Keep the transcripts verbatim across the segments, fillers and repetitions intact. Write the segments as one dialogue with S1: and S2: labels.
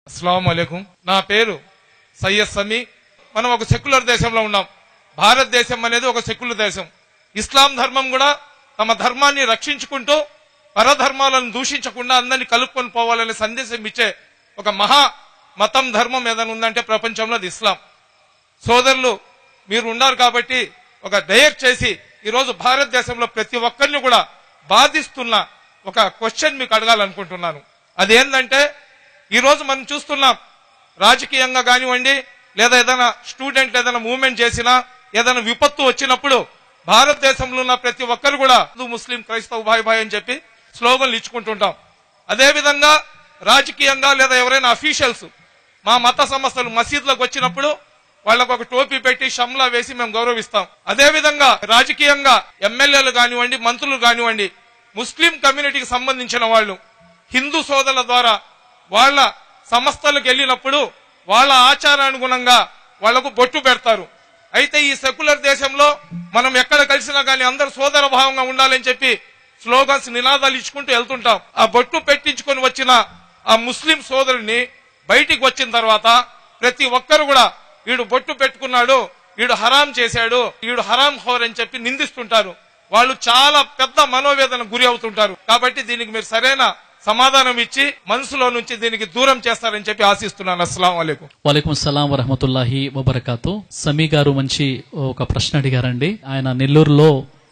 S1: అస్సలాము అలైకుం. నా పేరు సయ్యద్ సమీ. మనం ఒక సెక్యులర్ దేశంలో ఉన్నాం. భారతదేశం అనేది ఒక సెక్యులర్ దేశం. ఇస్లాం ధర్మం కూడా తమ ధర్మాన్ని రక్షించుకుంటూ పరధర్మాలను దూషించకుండా అందరినీ కలుపుకొని పోవాలనే సందేశం ఇచ్చే ఒక మహా మతం ధర్మం ఏదైనా ఉందంటే ప్రపంచంలో అది ఇస్లాం. సోదరులు మీరు ఉన్నారు కాబట్టి ఒక డైరెక్ట్ చేసి ఈరోజు భారతదేశంలో ప్రతి ఒక్కరిని కూడా బాధిస్తున్న ఒక క్వశ్చన్ మీకు అడగాలనుకుంటున్నాను. అదేంటంటే ఈరోజు మనం చూస్తున్నాం, రాజకీయంగా కానివ్వండి లేదా ఏదైనా స్టూడెంట్ ఏదైనా మూవ్మెంట్ చేసినా ఏదైనా విపత్తు వచ్చినప్పుడు భారతదేశంలో ఉన్న ప్రతి ఒక్కరు కూడా ముస్లిం క్రైస్తవ భాయ్ భాయ్ అని చెప్పి స్లోగన్లు ఇచ్చుకుంటుంటాం. అదేవిధంగా రాజకీయంగా లేదా ఎవరైనా అఫీషియల్స్ మా మత సంస్థలు మసీదులకు వచ్చినప్పుడు వాళ్ళకు ఒక టోపీ పెట్టి షమ్లా వేసి మేము గౌరవిస్తాం. అదేవిధంగా రాజకీయంగా ఎమ్మెల్యేలు కానివ్వండి మంత్రులు కానివ్వండి ముస్లిం కమ్యూనిటీకి సంబంధించిన వాళ్ళు హిందూ సోదరుల ద్వారా వాళ్ళ సంస్థలకు వెళ్ళినప్పుడు వాళ్ళ ఆచారానుగుణంగా వాళ్లకు బొట్టు పెడతారు. అయితే ఈ సెక్యులర్ దేశంలో మనం ఎక్కడ కలిసినా గానీ అందరూ సోదర భావంగా ఉండాలని చెప్పి స్లోగన్స్ నినాదాలు ఇచ్చుకుంటూ వెళ్తుంటాం. ఆ బొట్టు పెట్టించుకొని వచ్చిన ఆ ముస్లిం సోదరుడిని బయటికి వచ్చిన తర్వాత ప్రతి ఒక్కరు కూడా వీడు బొట్టు పెట్టుకున్నాడు, వీడు హరాం చేశాడు, వీడు హరాం ఖోర్ అని చెప్పి నిందిస్తుంటారు. వాళ్ళు చాలా పెద్ద మనోవేదన గురి అవుతుంటారు. కాబట్టి దీనికి మీరు సరైన సమాధానం ఇచ్చి మనసులో నుంచి దీనికి దూరం చేస్తారని చెప్పి ఆశిస్తున్నాను. అస్సలాము అలైకుం.
S2: వాలేకుం సలాం వరహమతుల్లాహి వబరకాతు. సమీ గారు మంచి ఒక ప్రశ్న అడిగారండి. ఆయన నెల్లూరులో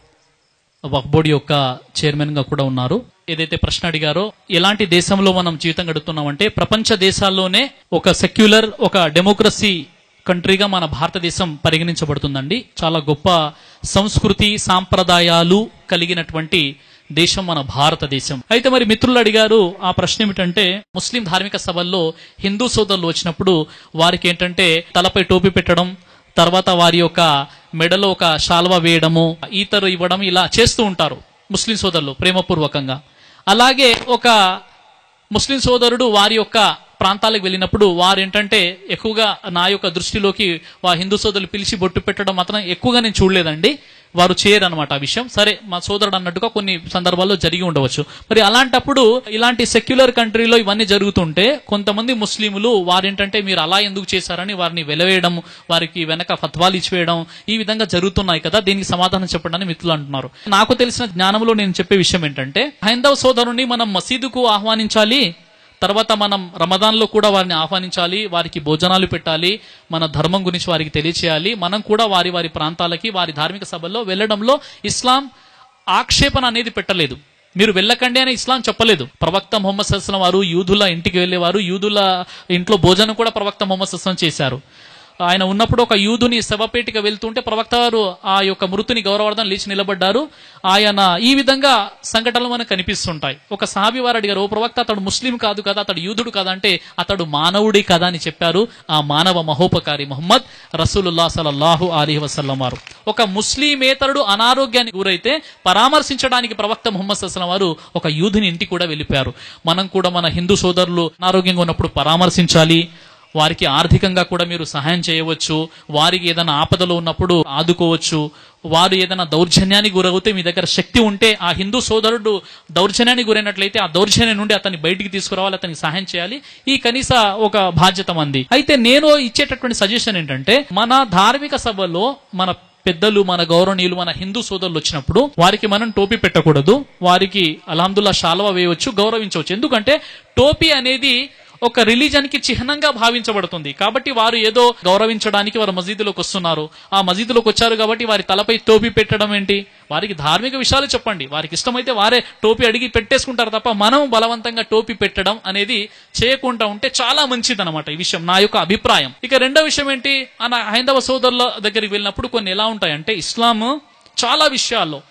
S2: వక్ఫ్ బోర్డు యొక్క చైర్మన్ గా కూడా ఉన్నారు. ఏదైతే ప్రశ్న అడిగారో, ఎలాంటి దేశంలో మనం జీవితం గడుపుతున్నామంటే ప్రపంచ దేశాల్లోనే ఒక సెక్యులర్ ఒక డెమోక్రసీ కంట్రీగా మన భారతదేశం పరిగణించబడుతుందండి. చాలా గొప్ప సంస్కృతి సాంప్రదాయాలు కలిగినటువంటి దేశం మన భారతదేశం. అయితే మరి మిత్రులు అడిగారు ఆ ప్రశ్న ఏమిటంటే, ముస్లిం ధార్మిక సభల్లో హిందూ సోదరులు వచ్చినప్పుడు వారికి ఏంటంటే తలపై టోపీ పెట్టడం, తర్వాత వారి యొక్క మెడలో ఒక శాల్వా వేయడము, ఈతరు ఇవ్వడం ఇలా చేస్తూ ఉంటారు ముస్లిం సోదరులు ప్రేమపూర్వకంగా. అలాగే ఒక ముస్లిం సోదరుడు వారి యొక్క ప్రాంతాలకు వెళ్ళినప్పుడు వారు ఏంటంటే ఎక్కువగా నా యొక్క దృష్టిలోకి వా హిందూ సోదరులు పిలిచి బొట్టు పెట్టడం మాత్రం ఎక్కువగా నేను చూడలేదండి. వారు చేయరు అనమాట ఆ విషయం. సరే మా సోదరుడు అన్నట్టుగా కొన్ని సందర్భాల్లో జరిగి ఉండవచ్చు. మరి అలాంటప్పుడు ఇలాంటి సెక్యులర్ కంట్రీలో ఇవన్నీ జరుగుతుంటే కొంతమంది ముస్లింలు వారేంటంటే మీరు అలా ఎందుకు చేశారని వారిని వెలవేయడం, వారికి వెనక ఫత్వాలు ఇచ్చివేయడం ఈ విధంగా జరుగుతున్నాయి కదా, దీనికి సమాధానం చెప్పండి అని మిత్రులు అంటున్నారు. నాకు తెలిసిన జ్ఞానంలో నేను చెప్పే విషయం ఏంటంటే, హైందవ సోదరుని మనం మసీదుకు ఆహ్వానించాలి, తర్వాత మనం రమదాన్లో కూడా వారిని ఆహ్వానించాలి, వారికి భోజనాలు పెట్టాలి, మన ధర్మం గురించి వారికి తెలియచేయాలి. మనం కూడా వారి వారి ప్రాంతాలకి వారి ధార్మిక సభల్లో వెళ్లడంలో ఇస్లాం ఆక్షేపణ అనేది పెట్టలేదు. మీరు వెళ్ళకండి అని ఇస్లాం చెప్పలేదు. ప్రవక్త ముహమ్మద్ సల్లల్లాహు అలైహి వసల్లం వారు యూదుల ఇంటికి వెళ్లేవారు, యూదుల ఇంట్లో భోజనం కూడా ప్రవక్త ముహమ్మద్ సల్లల్లాహు అలైహి వసల్లం చేశారు. ఆయన ఉన్నప్పుడు ఒక యూదుని శవపేటిక వెళ్తుంటే ప్రవక్త వారు ఆ యొక్క మృతుని గౌరవార్థం లేచి నిలబడ్డారు. ఆయన ఈ విధంగా సంఘటనలు మనకు కనిపిస్తుంటాయి. ఒక సహాబీ వారు అడిగారు, ఓ ప్రవక్త అతడు ముస్లిం కాదు కదా, అతడు యూదుడు కదా అంటే అతడు మానవుడి కదా అని చెప్పారు ఆ మానవ మహోపకారి ముహమ్మద్ రసూలుల్లాహ్ సల్లల్లాహు అలైహి వసల్లం వారు. ఒక ముస్లిమేతరుడు అనారోగ్యానికి గురైతే పరామర్శించడానికి ప్రవక్త ముహమ్మద్ సల్లల్లాహు అలైహి వసల్లం వారు ఒక యూదుని ఇంటికి కూడా వెళ్ళిపోయారు. మనం కూడా మన హిందూ సోదరులు అనారోగ్యంగా ఉన్నప్పుడు పరామర్శించాలి, వారికి ఆర్థికంగా కూడా మీరు సహాయం చేయవచ్చు, వారికి ఏదైనా ఆపదలో ఉన్నప్పుడు ఆదుకోవచ్చు. వారు ఏదైనా దౌర్జన్యానికి గురవుతే మీ దగ్గర శక్తి ఉంటే ఆ హిందూ సోదరుడు దౌర్జన్యానికి గురైనట్లయితే ఆ దౌర్జన్యం నుండి అతన్ని బయటికి తీసుకురావాలి, అతనికి సహాయం చేయాలి. ఈ కనీస ఒక బాధ్యత మంది. అయితే నేను ఇచ్చేటటువంటి సజెషన్ ఏంటంటే, మన ధార్మిక సభలో మన పెద్దలు మన గౌరవనీయులు మన హిందూ సోదరులు వచ్చినప్పుడు వారికి మనం టోపీ పెట్టకూడదు, వారికి అల్హమ్దుల్లా శాల్వా వేయవచ్చు, గౌరవించవచ్చు. ఎందుకంటే టోపీ అనేది ఒక రిలీజన్ కి చిహ్నంగా భావించబడుతుంది. కాబట్టి వారు ఏదో గౌరవించడానికి వారు మసీదులోకి వస్తున్నారు, ఆ మసీదులోకి వచ్చారు కాబట్టి వారి తలపై టోపీ పెట్టడం ఏంటి? వారికి ధార్మిక విషయాలు చెప్పండి, వారికి ఇష్టమైతే వారే టోపీ అడిగి పెట్టేసుకుంటారు తప్ప మనం బలవంతంగా టోపీ పెట్టడం అనేది చేయకుండా ఉంటే చాలా మంచిది అనమాట. ఈ విషయం నా యొక్క అభిప్రాయం. ఇక రెండో విషయం ఏంటి, అన్న హైందవ సోదరుల దగ్గరికి వెళ్ళినప్పుడు కొన్ని ఎలా ఉంటాయంటే, ఇస్లాం చాలా విషయాల్లో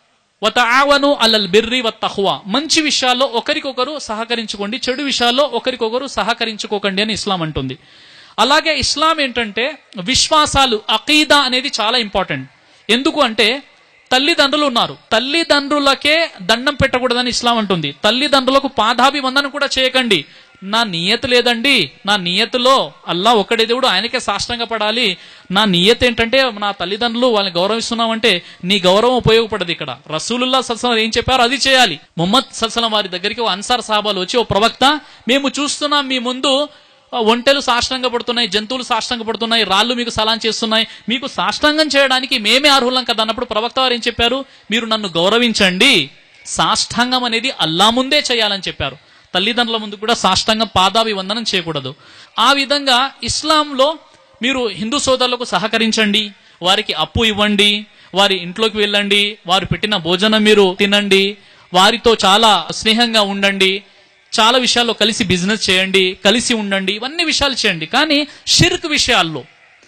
S2: వతఆవను అలల్ బిర్రి వత్తఖ్వా, మంచి విషయాల్లో ఒకరికొకరు సహకరించుకోండి, చెడు విషయాల్లో ఒకరికొకరు సహకరించుకోకండి అని ఇస్లాం అంటుంది. అలాగే ఇస్లాం ఏంటంటే విశ్వాసాలు అకీదా అనేది చాలా ఇంపార్టెంట్. ఎందుకు అంటే తల్లిదండ్రులు ఉన్నారు, తల్లిదండ్రులకే దండం పెట్టకూడదని ఇస్లాం అంటుంది. తల్లిదండ్రులకు పాదాభివందనం కూడా చేయకండి. నా నియత్ లేదండి, నా నియత్లో అల్లా ఒక్కడే దేవుడు, ఆయనకే సాష్టాంగ పడాలి. నా నియత్ ఏంటంటే నా తల్లిదండ్రులు వాళ్ళని గౌరవిస్తున్నామంటే నీ గౌరవం ఉపయోగపడదు. ఇక్కడ రసూలుల్లాహ్ సల్లల్లాహు అలైహి వసల్లం ఏం చెప్పారో అది చేయాలి. ముహమ్మద్ సల్లల్లాహు అలైహి వసల్లం వారి దగ్గరికి ఓ అన్సార్ సాహాబాలు వచ్చి, ఓ ప్రవక్త మేము చూస్తున్నాం మీ ముందు ఒంటెలు సాష్టాంగ పడుతున్నాయి, జంతువులు సాష్టాంగ పడుతున్నాయి, రాళ్ళు మీకు సలాం చేస్తున్నాయి, మీకు సాష్టాంగం చేయడానికి మేమే అర్హులం కదా అన్నప్పుడు ప్రవక్త వారు ఏం చెప్పారు? మీరు నన్ను గౌరవించండి, సాష్టాంగం అనేది అల్లా ముందే చేయాలని చెప్పారు. తల్లిదండ్రుల ముందు కూడా సాష్టాంగం పాదాభివందనం చేయకూడదు. ఆ విధంగా ఇస్లాంలో మీరు హిందూ సోదరులకు సహకరించండి, వారికి అప్పు ఇవ్వండి, వారి ఇంట్లోకి వెళ్ళండి, వారు పెట్టిన భోజనం మీరు తినండి, వారితో చాలా స్నేహంగా ఉండండి, చాలా విషయాల్లో కలిసి బిజినెస్ చేయండి, కలిసి ఉండండి, ఇవన్నీ విషయాలు చేయండి. కానీ షిర్క్ విషయాల్లో,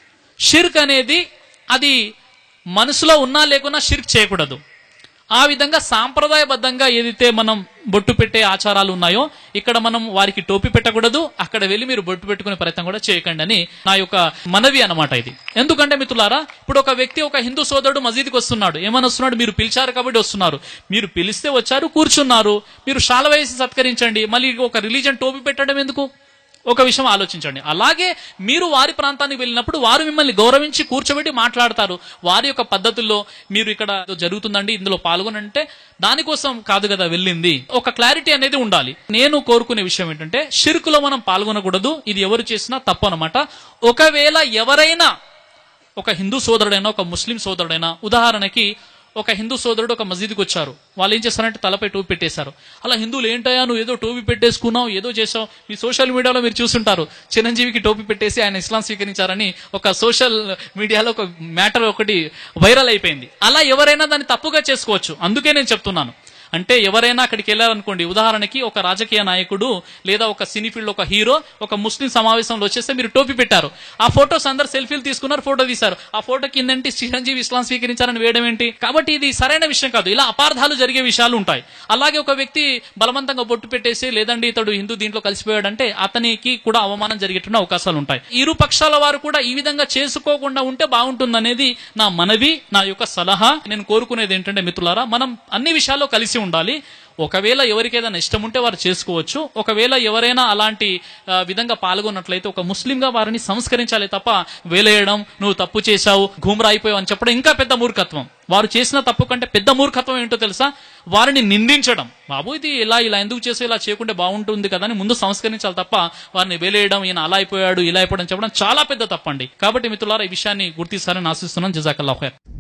S2: షిర్క్ అనేది అది మనసులో ఉన్నా లేకున్నా షిర్క్ చేయకూడదు. ఆ విధంగా సాంప్రదాయబద్ధంగా ఏదైతే మనం బొట్టు పెట్టే ఆచారాలు ఉన్నాయో ఇక్కడ మనం వారికి టోపీ పెట్టకూడదు, అక్కడ వెళ్ళి మీరు బొట్టు పెట్టుకునే ప్రయత్నం కూడా చేయకండి అని నా యొక్క మనవి అన్నమాట ఇది. ఎందుకంటే మిత్రులారా, ఇప్పుడు ఒక వ్యక్తి, ఒక హిందూ సోదరుడు మసీదుకి వస్తున్నాడు, ఏమని వస్తున్నాడు? మీరు పిలిచారు కాబట్టి వస్తున్నారు, మీరు పిలిస్తే వచ్చారు, కూర్చున్నారు, మీరు శాల వేసి సత్కరించండి, మళ్ళీ ఒక రిలీజన్ టోపీ పెట్టడం ఎందుకు? ఒక విషయం ఆలోచించండి. అలాగే మీరు వారి ప్రాంతానికి వెళ్ళినప్పుడు వారు మిమ్మల్ని గౌరవించి కూర్చోబెట్టి మాట్లాడతారు, వారి యొక్క పద్ధతుల్లో మీరు ఇక్కడ జరుగుతుందండి ఇందులో పాల్గొనంటే దానికోసం కాదు కదా వెళ్ళింది. ఒక క్లారిటీ అనేది ఉండాలి. నేను కోరుకునే విషయం ఏంటంటే షిర్కులో మనం పాల్గొనకూడదు, ఇది ఎవరు చేసినా తప్పు అనమాట. ఒకవేళ ఎవరైనా, ఒక హిందూ సోదరుడైనా ఒక ముస్లిం సోదరుడైనా, ఉదాహరణకి ఒక హిందూ సోదరుడు ఒక మసీదుకి వచ్చారు, వాళ్ళు ఏం చేస్తారంటే తలపై టోపీ పెట్టేశారు. అలా హిందువులు ఏంటయ్యా నువ్వు ఏదో టోపీ పెట్టేసుకున్నావు, ఏదో చేసావు, మీ సోషల్ మీడియాలో మీరు చూస్తుంటారు, చిరంజీవికి టోపీ పెట్టేసి ఆయన ఇస్లాం స్వీకరించారని ఒక సోషల్ మీడియాలో ఒక మ్యాటర్ ఒకటి వైరల్ అయిపోయింది. అలా ఎవరైనా దాన్ని తప్పుగా చేసుకోవచ్చు. అందుకే నేను చెప్తున్నాను, అంటే ఎవరైనా అక్కడికి వెళ్ళారనుకోండి, ఉదాహరణకి ఒక రాజకీయ నాయకుడు లేదా ఒక సినీ ఫీల్డ్ ఒక హీరో ఒక ముస్లిం సమావేశంలో వచ్చేస్తే మీరు టోపీ పెట్టారు, ఆ ఫోటోస్ అందరు సెల్ఫీలు తీసుకున్నారు, ఫోటో తీశారు, ఆ ఫోటో కిందంటే చిరంజీవి ఇస్లాం స్వీకరించారని వేయడం ఏంటి? కాబట్టి ఇది సరైన విషయం కాదు. ఇలా అపార్థాలు జరిగే విషయాలు ఉంటాయి. అలాగే ఒక వ్యక్తి బలవంతంగా బొట్టు పెట్టేసి లేదండి ఇతడు హిందూ దీంట్లో కలిసిపోయాడంటే అతనికి కూడా అవమానం జరిగేటువంటి అవకాశాలు ఉంటాయి. ఇరు పక్షాల వారు కూడా ఈ విధంగా చేసుకోకుండా ఉంటే బాగుంటుందనేది నా మనవి, నా యొక్క సలహా. నేను కోరుకునేది ఏంటంటే మిత్రులారా, మనం అన్ని విషయాల్లో కలిసి ఉండాలి. ఒకవేళ ఎవరికి ఏదైనా ఇష్టం ఉంటే వారు చేసుకోవచ్చు. ఒకవేళ ఎవరైనా అలాంటి విధంగా పాల్గొన్నట్లయితే ఒక ముస్లింగా వారిని సంస్కరించాలి తప్ప వేలేయడం, నువ్వు తప్పు చేశావు, గుమ్రా అయిపోయావు అని చెప్పడం ఇంకా పెద్ద మూర్ఖత్వం. వారు చేసిన తప్పు కంటే పెద్ద మూర్ఖత్వం ఏంటో తెలుసా? వారిని నిందించడం. బాబు ఇది ఇలా ఇలా ఎందుకు చేసో ఇలా చేయకుంటే బాగుంటుంది కదా అని ముందు సంస్కరించాలి తప్ప వారిని వేలేయడం, ఈయన అలా అయిపోయాడు ఇలా అయిపోయాడు అని చెప్పడం చాలా పెద్ద తప్పండి. కాబట్టి మిత్రులారా, ఈ విషయాన్ని గుర్తిస్తారని ఆశిస్తున్నాను. జజాకల్లాహు ఖైర్.